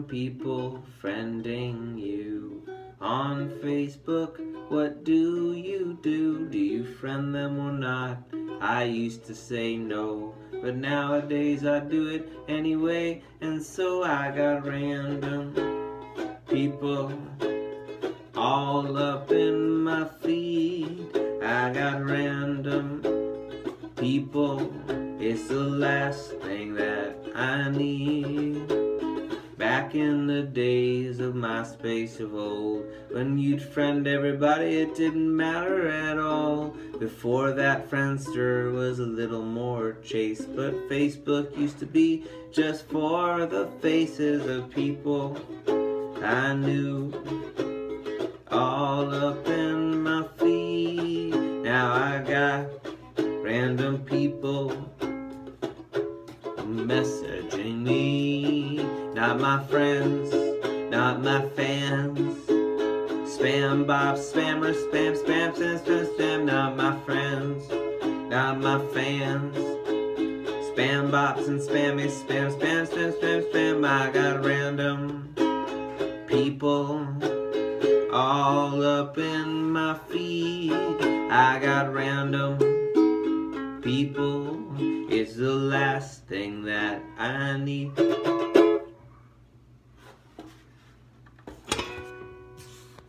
people friending you on Facebook. What do you do? Do you friend them or not? I used to say no, but nowadays I do it anyway. And so I got random people all up in my feed. I got random people, it's the last thing that I need. Back in the days of MySpace of old, when you'd friend everybody, it didn't matter at all. Before that, Friendster was a little more chaste, but Facebook used to be just for the faces of people I knew all up in my feed. Now I got random people messaging me, not my friends, not my fans. Spam bots, spammers, spam, spam, spam, spam, spam. Not my friends, not my fans. Spam bots and spammy, spam, spam, spam, spam, spam. I got random people all up in my feed. I got random people, it's the last thing that I need.